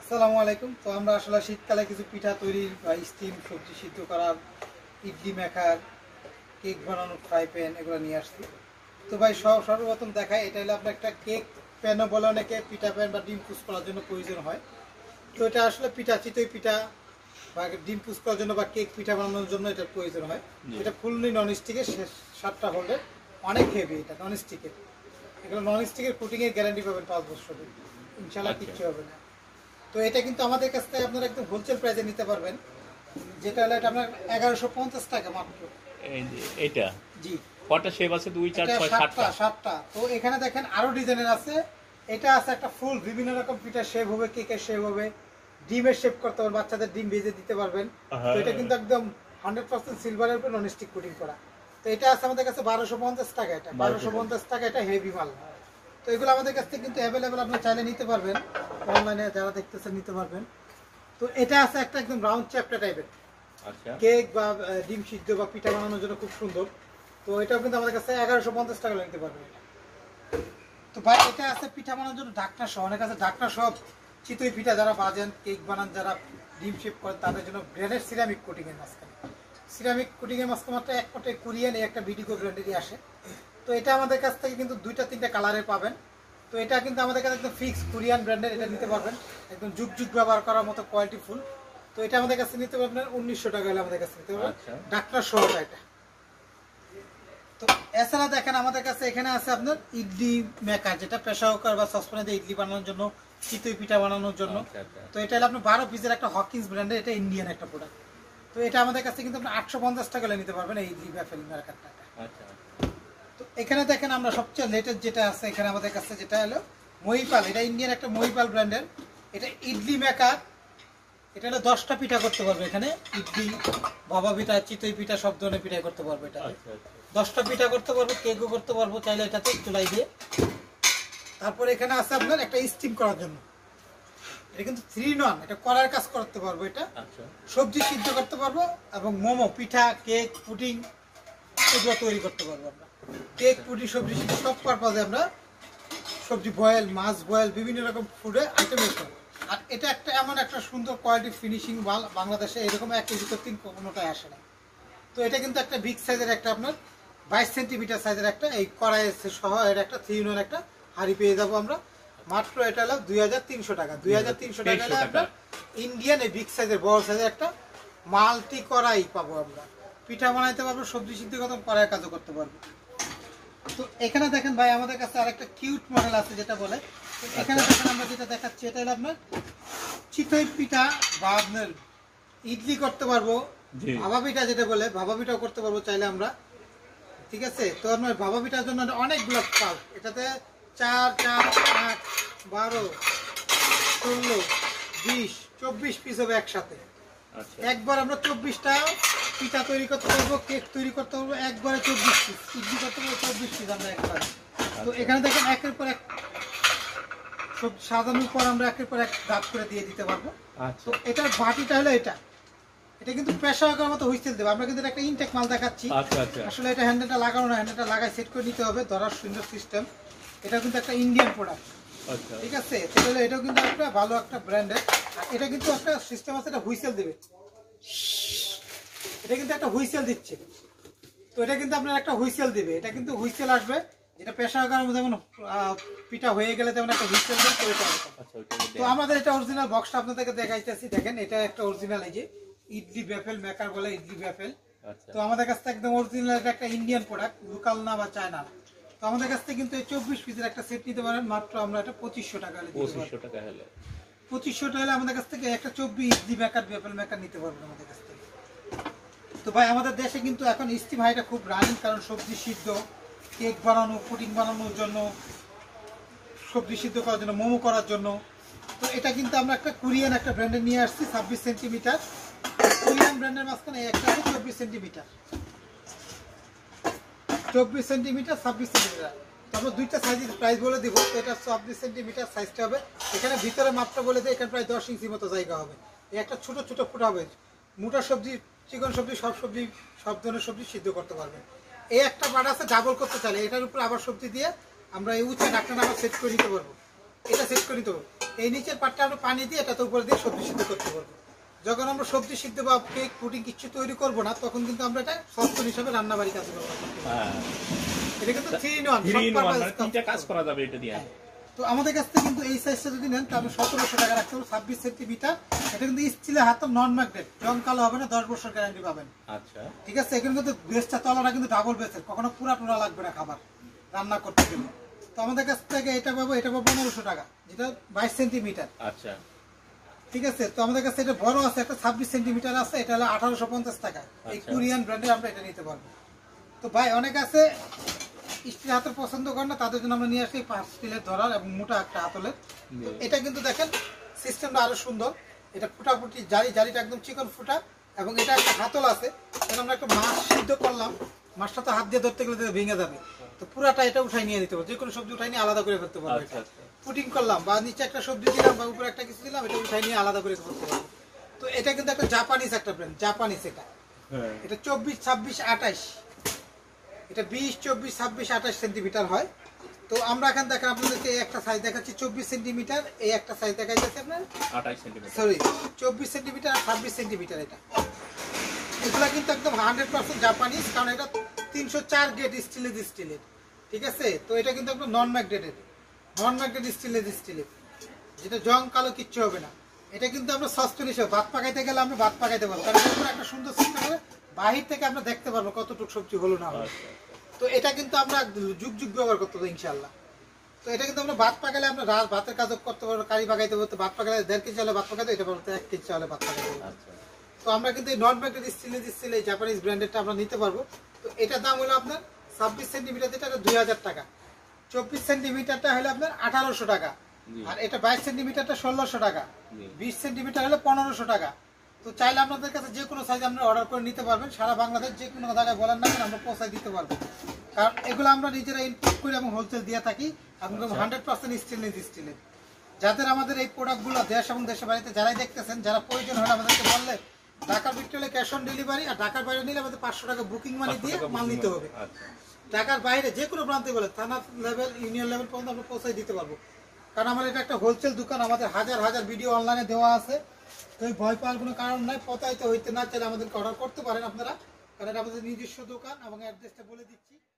আসসালামু আলাইকুম। তো আমরা আসলে শীতকালে কিছু পিঠা তৈরির বা স্টিম সবজি সিদ্ধ করার, ইডলি মেকার, কেক বানানোর ফ্রাই প্যান এগুলো নিয়ে আসছি। তো ভাই সর্বপ্রথম দেখায়, এটা হলো আপনার একটা কেক প্যানও বলে অনেকে, পিঠা প্যান বা ডিম পুষ করার জন্য প্রয়োজন হয়। তো এটা আসলে পিঠা, চিতই পিঠা বা ডিম পুষ করার জন্য বা কেক পিঠা বানানোর জন্য এটার প্রয়োজন হয়। এটা ফুললি ননস্টিকের, 7টা হোল্ডের, অনেক হেভি। এটা ননস্টিকের, এগুলো ননস্টিকের কুটিংয়ের গ্যারান্টি পাবেন 5 বছরের, ইনশাল্লাহ কিচ্ছু হবে না। তো এটা কিন্তু আমাদের কাছ থেকে আপনারা একদম হোলসেল প্রাইসে নিতে পারবেন, যেটা হলো এটা আপনার 1150 টাকা মাত্র। এটা জি, কটা শেপ আছে? 2 4 6 7টা। 7টা। তো এখানে দেখেন আরো ডিজাইনের আছে। এটা আছে একটা ফুল বিভিন্ন রকম পিঠা শেপ হবে, কেকের শেপ হবে, ডিমের শেপ করতে পারবেন, বাচ্চাদের ডিম ভেজে দিতে পারবেন। তো এটা কিন্তু একদম 100% সিলভারের উপর ননস্টিক কোটিং করা। তো এটা আছে আমাদের কাছে 1250 টাকা। এটা 1250 টাকা, এটা হেভি মাল। তো এগুলো আমাদের কাছ থেকে কিন্তু অ্যাভেলেবেল, আপনি চাইলে নিতে পারবেন, অনলাইনে যারা দেখতেছেন নিতে পারবেন। তো এটা আছে একটা একদম রাউন্ড চ্যাপ্টা টাইপের, আচ্ছা, কেক বা ডিম সিদ্ধ বা পিঠা বানানোর জন্য খুব সুন্দর। তো এটাও কিন্তু আমাদের কাছে 1150 টাকা নিতে পারবেন। তো ভাই এটা আছে পিঠা বানানোর জন্য ঢাকনা সহ, অনেক আছে ঢাকনা সহ চিতই পিঠা যারা বাজেন, কেক বানান, যারা ডিম শেপ করেন, তাদের জন্য ব্র্যান্ডের সিরামিক কোটিং এর মাঝখানে, সিরামিক কোটিং এর মাঝখানে মাত্র এক পটে কোরিয়ান একটা ভিডিগো ব্র্যান্ডেরই আসে। তো এটা আমাদের কাছ থেকে কিন্তু 2টা 3টা কালারে পাবেন। তো এটা কিন্তু আমাদের কাছে একদম ফিক্স কোরিয়ান ব্র্যান্ডের, এটা নিতে পারবেন, একদম যুগ যুগ ব্যবহার করার মতো কোয়ালিটি ফুল। তো এটা আমাদের কাছে নিতে পারবেন 1900 টাকা হলে আমাদের কাছে নিতে পারবেন, ঢাকনা সহ এটা। তো এছাড়া দেখেন আমাদের কাছে এখানে আছে আপনার ইডলি মেকার, যেটা প্রেসার কুকার বা সসপ্যানে দিয়ে ইডলি বানানোর জন্য, চিতই পিঠা বানানোর জন্য। তো এটা হলো আপনার 12 পিসের একটা হকিন্স ব্র্যান্ডের, এটা ইন্ডিয়ান একটা প্রোডাক্ট। তো এটা আমাদের কাছে কিন্তু আপনি 850 টাকা হলে নিতে পারবেন এই ইডলি ব্যাফেল মেকারটা। তো এখানে দেখেন আমরা সবচেয়ে লেটেস্ট যেটা আছে এখানে আমাদের কাছে, যেটা হলো মহিপাল, এটা ইন্ডিয়ান একটা মহিপাল ব্র্যান্ডের, এটা ইডলি মেকার। এটা হলো 10টা পিঠা করতে পারবে এখানে, ইডলি, ভাপা পিঠা, চিতই পিঠা, সব ধরনের পিঠাই করতে পারবে এটা। 10টা পিঠা করতে পারবো, কেকও করতে পারবো চাইলে এটাতে চুলাই দিয়ে। তারপরে এখানে আছে আপনার একটা স্টিম করার জন্য, এটা কিন্তু 3 in 1, এটা করার কাজ করতে পারবো, এটা সবজি সিদ্ধ করতে পারবো এবং মোমো, পিঠা, কেক, পুডিং এগুলো তৈরি করতে পারবো আমরা। কেক, পুডিং, সবজি সিদ্ধ সব পারপাজে আমরা সবজি বয়েল, মাছ বয়েল, বিভিন্ন রকম ফুডে আইটেম করতে। আর এটা একটা এমন একটা সুন্দর কোয়ালিটি ফিনিশিং মাল, বাংলাদেশে এরকম 1 কেজি তো 3 কোনোটাই আসে না। তো এটা কিন্তু একটা বিগ সাইজের একটা আপনার 22 সেন্টিমিটার সাইজের একটা এই কড়াই সহ এর একটা 3 in 1 একটা হাঁড়ি পেয়ে যাবো আমরা মাত্র। এটা হলো 2300 টাকা। 2300 টাকা হলে আপনার ইন্ডিয়ান এই বিগ সাইজের বড় সাইজের একটা মাল্টি কড়াই পাবো আমরা, পিঠা বানাইতে পারবো, সবজি সিদ্ধ করতে, কড়াইয়ের কাজও করতে পারবো। তো এখানে দেখেন ভাই আমাদের কাছে আরেকটা কিউট মডেল আছে যেটা বলে, এখানে দেখেন আমরা যেটা দেখাচ্ছি, এটা হলো আপনার চিতই পিঠা বা আপনার ইডলি করতে পারবো, ভাপা পিঠা যেটা বলে, ভাপা পিঠাও করতে পারবো চাইলে আমরা, ঠিক আছে। তো আপনার ভাপা পিঠার জন্য অনেকগুলো পাল, এটাতে 4 4 8 12 16 20 24 পিস হবে একসাথে। একবার আমরা 24টা পিঠা তৈরি করতে পারবো, কেক তৈরি করতে পারবো, একবারে 24 পিস ইডলি করতে পারবো, 24 পিস আমরা একবারে। তো এখানে দেখেন একের পর এক সব সাজানোর পর আমরা একের পর এক দাঁত করে দিয়ে দিতে পারবো। তো এটার বাটিটা হলো এটা, এটা কিন্তু প্রেসার কুকারের মতো হুইসেল দেবে। আমরা কিন্তু একটা ইনটেক মাল দেখাচ্ছি, আসলে এটা হ্যান্ডেলটা লাগানো না, হ্যান্ডেলটা লাগাই সেট করে নিতে হবে, ধরার সুন্দর সিস্টেম। এটা কিন্তু একটা ইন্ডিয়ান প্রোডাক্ট, ঠিক আছে। তাহলে এটাও কিন্তু একটা ভালো একটা ব্র্যান্ডের। আর এটা কিন্তু একটা সিস্টেম আছে, এটা হুইসেল দেবে, এটা কিন্তু একটা হুইসেল দিচ্ছে। তো এটা কিন্তু আপনার একটা হুইসেল দিবে, এটা কিন্তু হুইসেল আসবে, যেটা প্রেসার কুকারের মধ্যে যেমন পিঠা হয়ে গেলে তেমন একটা হুইসেল দেবে। তো আমাদের এটা অরিজিনাল বক্সটা আপনাদেরকে দেখাইতেছি, দেখেন এটা একটা অরিজিনাল, এই যে ইডলি ব্যাফেল মেকার বলে, ইডলি ব্যাফেল। তো আমাদের কাছ থেকে একদম অরিজিনাল, এটা একটা ইন্ডিয়ান প্রোডাক্ট, লোকাল না বা চায়না। তো আমাদের কাছ থেকে কিন্তু এই 24 পিসের একটা সেট নিতে পারেন মাত্র আমরা এটা 2500 টাকা হলে, 2500 টাকা হলে আমাদের কাছ থেকে একটা 24 ইডলি মেকার, ব্যাফেল মেকার নিতে পারবেন আমাদের কাছ থেকে। তো ভাই আমাদের দেশে কিন্তু এখন স্টিম হাইটা খুব রানিং, কারণ সবজি সিদ্ধ, কেক বানানো, পুডিং বানানোর জন্য, সবজি সিদ্ধ করার জন্য, মোমো করার জন্য। তো এটা কিন্তু আমরা একটা কোরিয়ান একটা ব্র্যান্ডে নিয়ে আসছি, 26 সেন্টিমিটার কোরিয়ান ব্র্যান্ডের মাঝখানে একটা আছে 24 সেন্টিমিটার, 24 সেন্টিমিটার 26 সেন্টিমিটার। তারপর 2টা সাইজের প্রাইস বলে দিব। তো এটা 24 সেন্টিমিটার সাইজটা হবে, এখানে ভিতরে মাপটা বলে দেয়, এখানে প্রায় 10 ইঞ্চি মতো জায়গা হবে। এই একটা ছোট ছোট ফুটা হবে, মোটা সবজি, চিকন সবজি, সব ধরনের সবজি সিদ্ধ করতে পারবে। এই একটা পাট আছে ডাবল করতে চাইলে, এটার উপরে আবার সবজি দিয়ে আমরা এই উঁচা ঢাকনা আবার সেট করে নিতে পারবো। এটা সেট করে নিতে হবে। এই নিচের পাটটা আমরা পানি দিয়ে এটাতে উপরে দিয়ে সবজি সিদ্ধ করতে পারবো। যখন আমরা সবজি সিদ্ধ বা কেক পুডিং কিছু তৈরি করবো না, তখন কিন্তু আমরা এটা সফটওয়্যার হিসাবে রান্না বাড়ি কাজে ব্যবহার করতে পারবো। হ্যাঁ এটা কিন্তু 3 in 1 3 in 1 মানে তিনটা কাজ করা যাবে এটা দিয়ে। তো আমাদের কাছ থেকে কিন্তু এই সাইজটা যদি নেন তাহলে 1700 টাকা রাখতে হবে, 26 সেন্টিমিটার। এটা কিন্তু স্টিলের হাত, নন ম্যাগনেট, জং কালো হবে না, 10 বছর গ্যারান্টি পাবেন। আচ্ছা ঠিক আছে, এখানে কিন্তু বেসটা তলাটা কিন্তু ডাবল বেসের, কখনো পুরা টুরা লাগবে না খাবার রান্না করতে গেলে। তো আমাদের কাছ থেকে এটা পাবো 1500 টাকা, যেটা 22 সেন্টিমিটার। আচ্ছা ঠিক আছে, তো আমাদের কাছে এটা বড় আছে, একটা 26 সেন্টিমিটার আছে, এটা হলো 1850 টাকা। এই কোরিয়ান ব্র্যান্ডের আমরা এটা নিতে পারবো। তো ভাই অনেক আছে স্টিল হাতল পছন্দ করে না, তাদের জন্য আমরা নিয়ে আসি 5 স্টিলের ধরার এবং মোটা একটা হাতলের। তো এটা কিন্তু দেখেন সিস্টেমটা আরো সুন্দর, এটা ফুটাফুটি জারিটা একদম চিকন ফুটা, এবং এটা একটা হাতল আছে। যখন আমরা একটা মাছ সিদ্ধ করলাম, মাছটা তো হাত দিয়ে ধরতে গেলে ভেঙে যাবে, তো পুরাটা এটা উঠাই নিয়ে দিতে পারবো, যে কোনো সবজি উঠাই নিয়ে আলাদা করে ফেলতে পারবো। আচ্ছা পুটিং করলাম বা নিচে একটা সবজি দিলাম বা উপরে একটা কিছু দিলাম, এটা উঠাই নিয়ে আলাদা করে করতে পারবো। তো এটা কিন্তু একটা জাপানিজ একটা ব্র্যান্ড, জাপানিজ এটা। হ্যাঁ এটা 24, 26, 28, এটা 20, 24, 26, 28 সেন্টিমিটার হয়। তো আমরা এখন দেখেন আপনাদেরকে একটা সাইজ দেখাচ্ছি 24 সেন্টিমিটার, এই একটা সাইজ দেখা যাচ্ছে আপনার 28 সেন্টিমিটার। সরি 24 সেন্টিমিটার আর 26 সেন্টিমিটার। এটা এগুলা কিন্তু একদম 100% জাপানিজ, কারণ এটা 304 গ্রেড স্টিলের। ঠিক আছে, তো এটা কিন্তু একদম নন ম্যাগনেটেড স্টিলের, যেটা জং কালো কিচ্ছু হবে না। এটা কিন্তু আমরা সসপ্যান হিসেবে ভাত পাকাইতে গেলে আমরা ভাত পাকাইতে পারবো, কারণ এর উপরে একটা সুন্দর সিস্টেম হবে, বাহির থেকে আমরা দেখতে পারবো কতটুকু সবজি হলো না হলো। তো এটা কিন্তু আমরা যুগ ব্যবহার করতে পারবো ইনশাল্লাহ। তো এটা কিন্তু আমরা ভাত পাকালে আমরা ভাতের কাজ করতে পারবো, কারি পাকাইতে পারবো। ভাত পাকালে 1.5 কেজি চালে ভাত পাকাতে, এটা পারবো 1 কেজি চালে ভাত পাকাইতে পারবো। তো আমরা কিন্তু এই নন ম্যাগনেটেড স্টিলের এই জাপানিজ ব্র্যান্ডেরটা আমরা নিতে পারবো। তো এটার দাম হলো আপনার 26 সেন্টিমিটার, যেটা 2000 টাকা। 24 সেন্টিমিটারটা হলো আপনার 1800 টাকা, আর এটা 22 সেন্টিমিটারটা 1600 টাকা, 20 সেন্টিমিটার হলো 1500 টাকা। তো চাইলে আপনাদের কাছে যে কোনো সাইজ আমরা অর্ডার করে নিতে পারবেন, সারা বাংলাদেশ যে কোনো জায়গায় বলেন না আমরা পৌঁছায় দিতে পারবো, কারণ এগুলো আমরা নিজেরা ইম্পোর্ট করে এবং হোলসেল দিয়ে থাকি, এবং 100% স্টিলের। যাদের আমাদের এই প্রোডাক্টগুলো দেশ এবং দেশের বাড়িতে যারাই দেখতেছেন, যারা প্রয়োজন হয় আমাদেরকে বললে ঢাকার ভিতরে ক্যাশ অন ডেলিভারি, আর ঢাকার বাইরে নিলে আমাদের 500 টাকা বুকিং মানি দিয়ে মাল নিতে হবে। ঢাকার বাইরে যে কোনো প্রান্তে বলে থানা লেভেল, ইউনিয়ন লেভেল পর্যন্ত আমরা পৌঁছায় দিতে পারবো, কারণ আমাদের এটা একটা হোলসেল দোকান, আমাদের হাজার ভিডিও অনলাইনে দেওয়া আছে। তো এই ভয় পাওয়ার কোনো কারণ নাই, প্রতারিত হইতে না চাইলে আমাদেরকে অর্ডার করতে পারেন আপনারা, কারণ আমাদের নিজস্ব দোকান এবং অ্যাড্রেসটা বলে দিচ্ছি।